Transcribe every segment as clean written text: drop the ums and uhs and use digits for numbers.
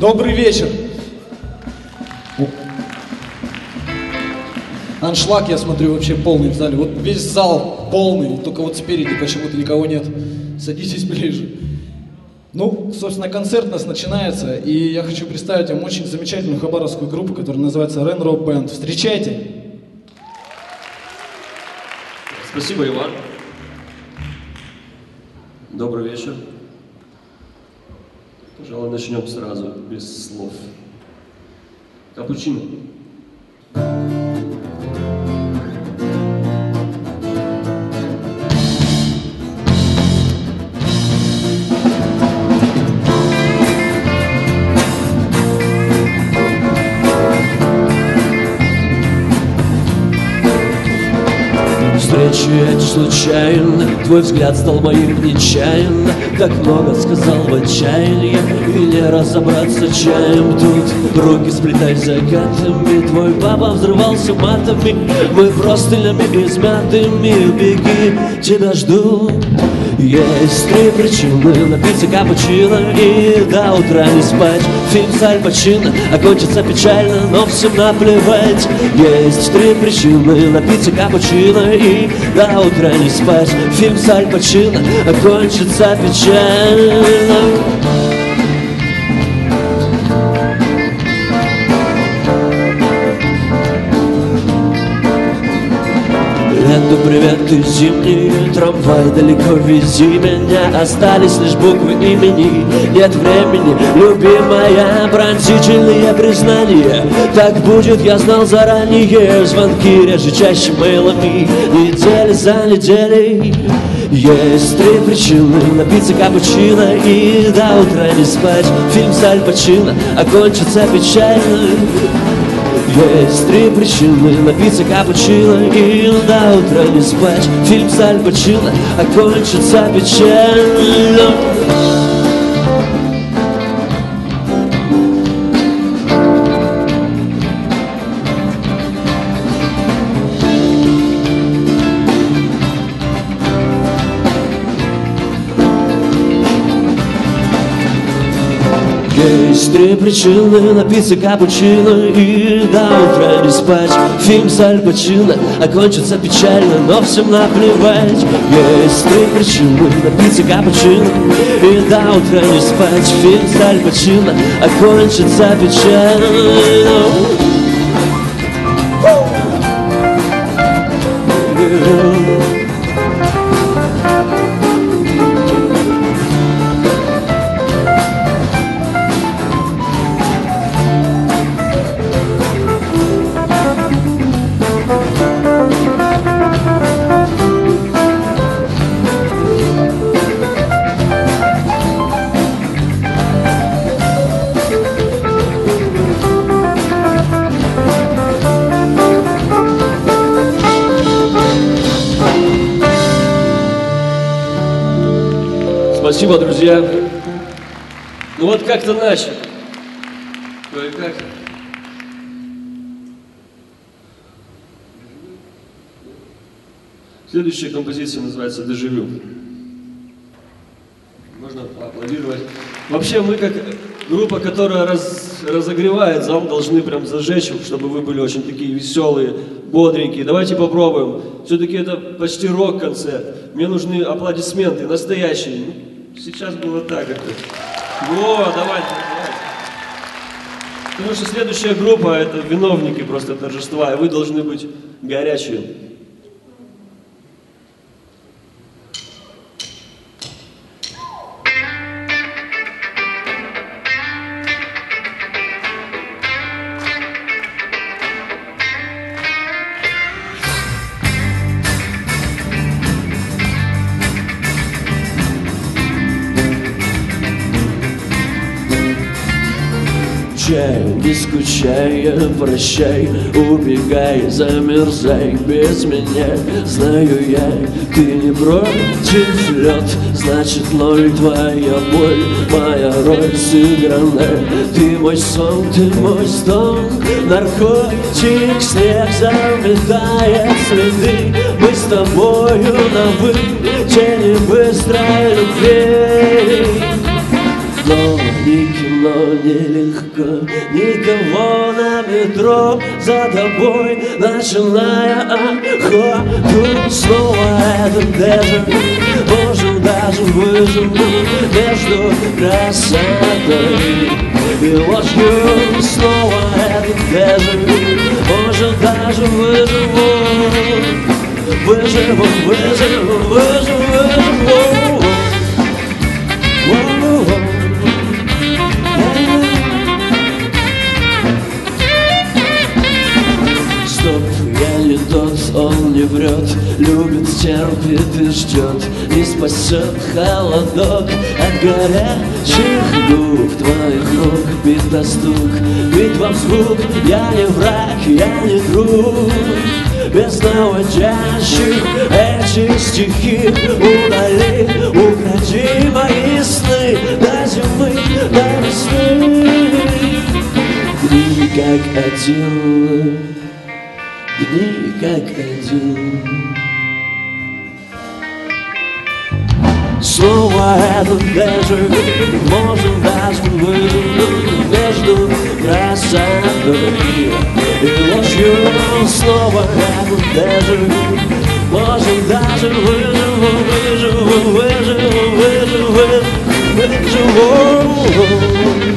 Добрый вечер. Аншлаг, я смотрю, вообще полный в зале. Вот весь зал полный, только вот спереди почему-то никого нет. Садитесь ближе. Ну, собственно, концерт у нас начинается, и я хочу представить вам очень замечательную хабаровскую группу, которая называется Ren Rock Band. Встречайте! Спасибо, Иван. Добрый вечер. Пожалуй, начнем сразу, без слов. Капучино. Встречу эти случайно, твой взгляд стал моим нечаянно. Так много сказал в отчаянии, и не разобраться чаем тут. Руки сплетай закатами, твой папа взрывался матами. Мы простынями измятыми, беги, тебя жду. Есть три причины: напиться капучино и до утра не спать. Фильм с Аль Пачино окончится печально, но всем наплевать. Есть три причины: напиться капучино и до утра не спать. Фильм с Аль Пачино окончится печально. Лето, привет, ты зимний трамвай, далеко вези меня. Остались лишь буквы имени, нет времени, любимая. Пронзительные признания, так будет, я знал заранее. Звонки реже, чаще мейлами, недели за неделей. Есть три причины: напиться капучино и до утра не спать. Фильм с Аль Пачино окончится печально. Есть три причины: напиться капучино и до утра не спать. Фильм с Аль Пачино окончится печально. Есть три причины: напиться капучино и до утра не спать. Фильм с Аль Пачино окончится печально, но всем наплевать. Есть три причины: напиться капучино и до утра не спать. Фильм с Аль Пачино окончится печально. Спасибо, друзья. Ну вот как-то начали. Кое-как. Следующая композиция называется «Дежавю». Можно поаплодировать. Вообще мы, как группа, которая разогревает зал, должны прям зажечь, чтобы вы были очень такие веселые, бодренькие. Давайте попробуем. Все-таки это почти рок-концерт. Мне нужны аплодисменты, настоящие. Сейчас было так. Во, давайте. Потому что следующая группа — это виновники просто торжества, и вы должны быть горячие. Не скучай, прощай, убегай, замерзай без меня. Знаю я, ты не против лед, значит ноль твоя боль, моя роль сыграна. Ты мой сон, ты мой стон, наркотик, снег заметает следы. Мы с тобою на «вы», тени быстрой любви. Но ни кино, нелегко. Никого на метро за тобой, начиная охоту. Снова этот дежавю, может даже выживу между красотой и ложью. Снова этот дежавю, может даже выживу. Выживу, выживу, выживу. Стоп, я не тот, он не врет, любит, терпит и ждет. Не спасет холодок от горячих губ твоих рук. Бит стук, битва в звук, я не враг, я не друг. Без наводящих эти стихи удали, укради мои сны до зимы, до весны. Дни как один, дни как один. Снова этот дежавю, может даже выживу между красотой и ложью. Снова этот дежавю, может даже выживу, выживу, выживу, выживу, выживу.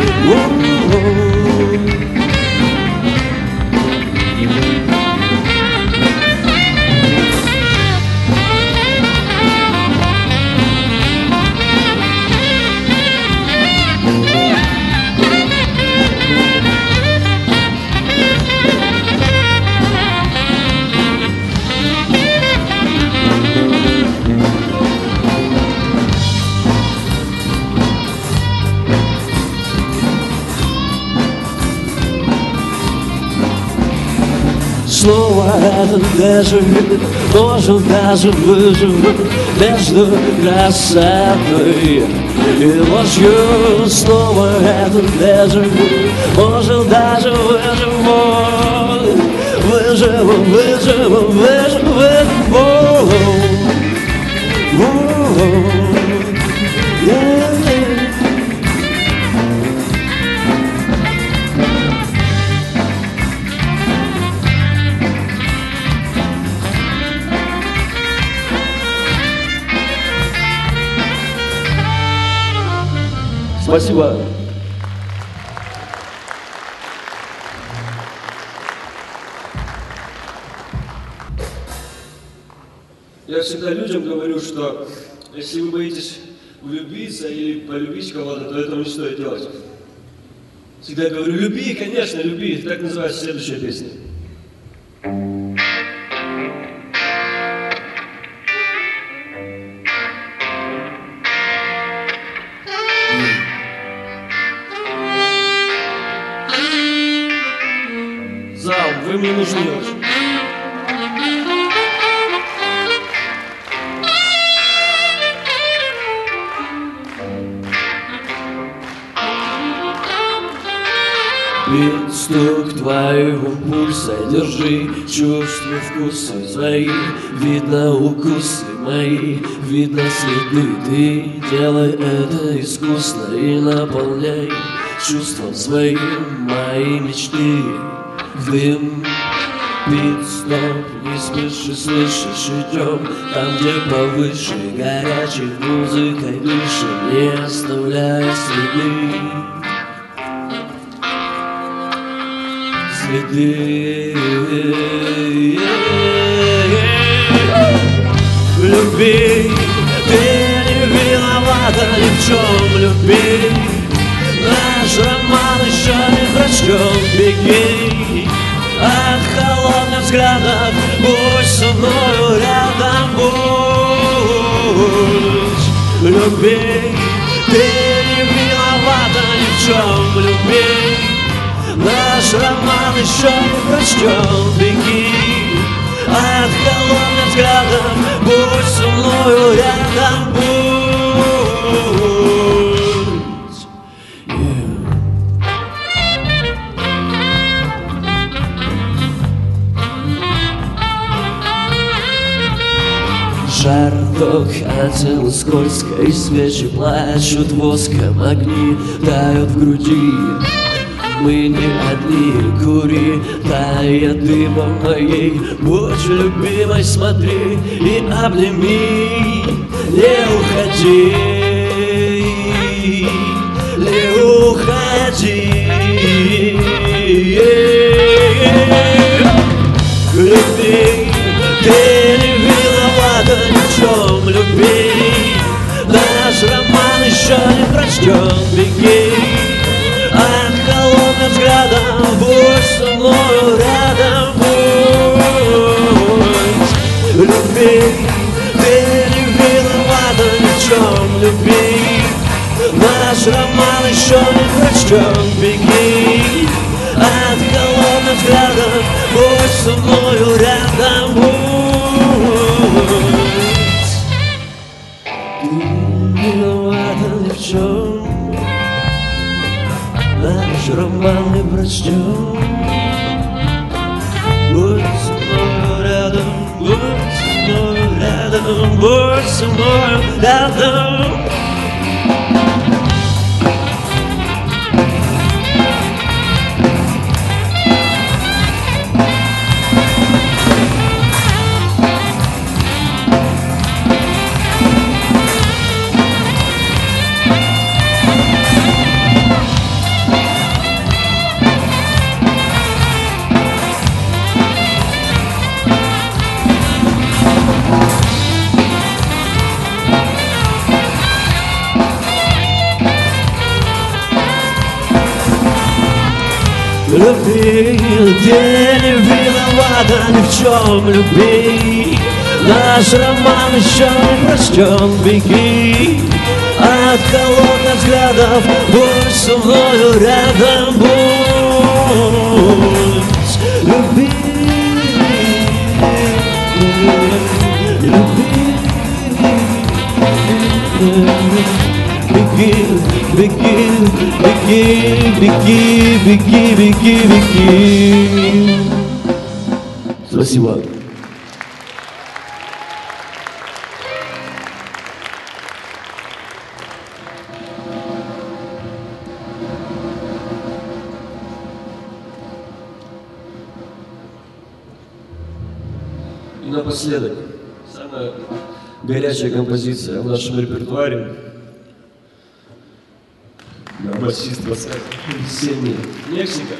Снова этот дежавю, может даже выживу между красотой и ложью. Снова этот дежавю, может даже выживу. Выживу, выживу, выживу, выживу. Спасибо. Я всегда людям говорю, что если вы боитесь влюбиться или полюбить кого-то, то этого не стоит делать. Всегда говорю, люби, конечно, люби. Так называется следующая песня. Зал, вы мне нужны очень. Бит стук твоего пульса, держи чувства, вкусы свои. Видно укусы мои, видно следы. Ты делай это искусно и наполняй чувством своим мои мечты. В дым, пит-стоп, не спеши, слышишь, идем там, где повыше, горячей музыкой дышим, не оставляя следы. Следы. Люби, ты не виновата ни в чем, люби. Наш роман еще не прочтен, беги от холодных взглядов, будь со мною рядом, будь. Люби, ты не виновата ни в чем, люби. Наш роман еще не прочтен, беги от холодных взглядов, будь со мною рядом, будь. Жар цветок, а тело скользкое, и свечи плачут воском, огни тают в груди. Мы не одни, кури, тая дымом моей, будь любимой, смотри и обними. Не уходи, не уходи. Люби, ты не виновата ни в чем, люби. Наш роман еще не прочтен, беги. От холодным взглядом будь со мною рядом, будь. Люби, ты не виновата ни в чем, люби. Наш роман еще не прочтен, беги. От холодным взглядом будь со мною рядом, будь. Ты не виновата ни в чем. Наш роман не прочтен. Будь со мною рядом, будь со мною рядом, будь со мною рядом. Люби, ты не виновата ни в чем, люби. Наш роман еще не прочтен, беги. От холодных взглядов будь со мною рядом, будь. Люби, люби. Беги, беги, беги, беги, беги, беги, беги. Спасибо. И напоследок, самая горячая композиция в нашем репертуаре. Басист весенний. Мексика.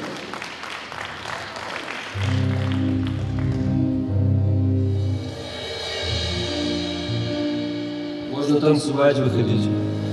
Можно танцевать, выходить.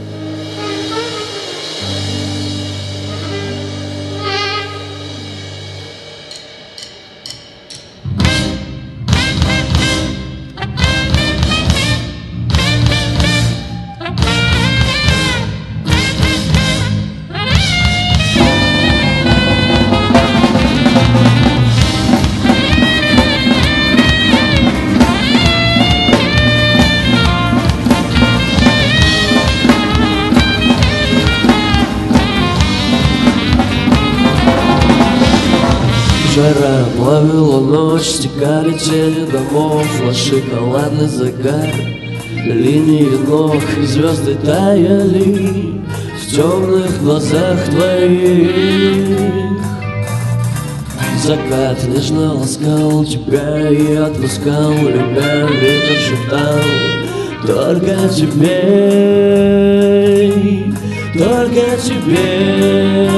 Жара плавила ночь, стекали тени домов, наш шоколадный загар, линии ног и звезды таяли в темных глазах твоих. Закат нежно ласкал тебя и отпускал, любя, ветер шептал только тебе, только тебе.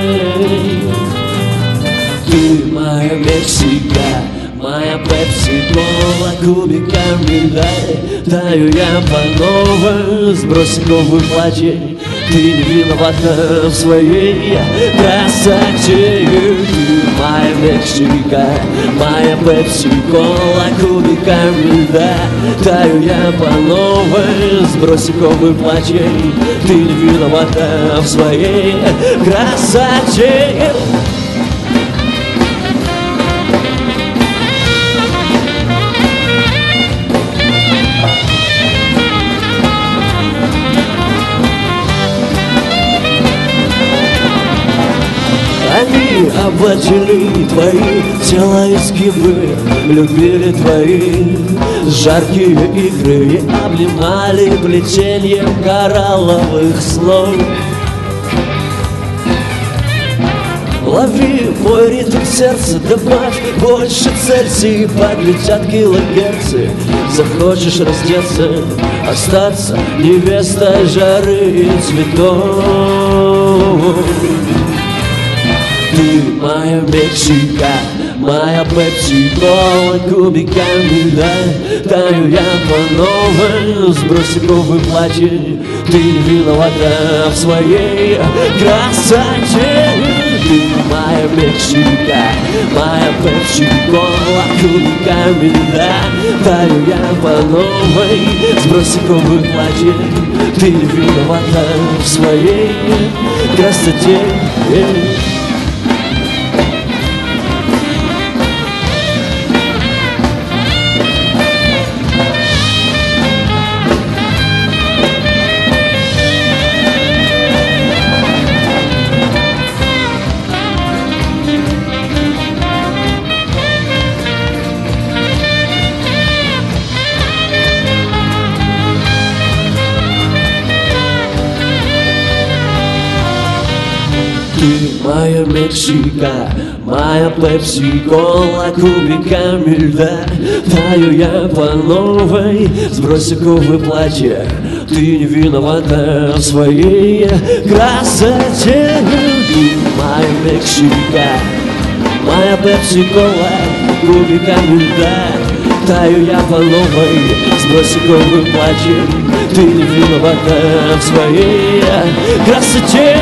Ты моя Мексика, моя пепси-кола, кубиками льда. Таю я по новой, сбрось ковы платье. Ты не виновата в своей красоте. Ты моя Мексика, моя пепси-кола, кубиками льда. Таю я по новой, сбрось ковы платье. Ты не виновата в своей красоте. Они обладили твои тела изгибы, любили твои жаркие игры, обнимали плетением коралловых слов. Лови мой ритм сердца, добавь больше Цельсий, подлетят килогерцы. Захочешь раздеться, остаться невестой жары и цветов. Ты моя Мексика, моя пепси-кола, кубиками льда. Таю я по новой, сбрось ковы платье. Ты виновата в своей красоте. Ты моя Мексика, моя пепси-кола, кубиками льда. Таю я по новой, сбрось ковы платье. Ты виновата в своей красоте. Ты моя Мексика, моя пепси-кола, кубиками льда. Таю я по новой, сбрось ковы платья. Ты не виновата в своей красоте. Ты моя Мексика, моя пепси-кола, кубиками льда. Таю я по новой, сбрось ковы платья. Ты не виновата в своей красоте.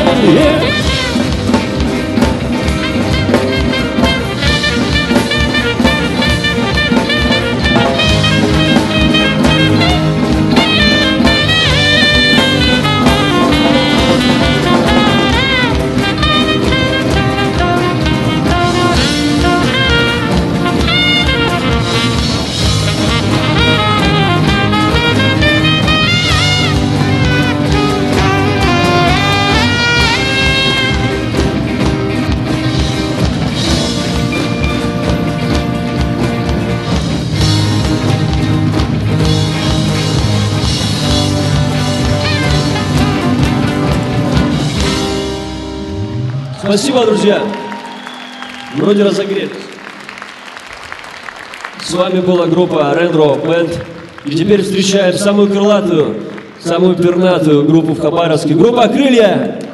Спасибо, друзья. Вроде разогрелись. С вами была группа Red Rock Band. И теперь встречаем самую крылатую, самую пернатую группу в Хабаровске. Группа «Крылья».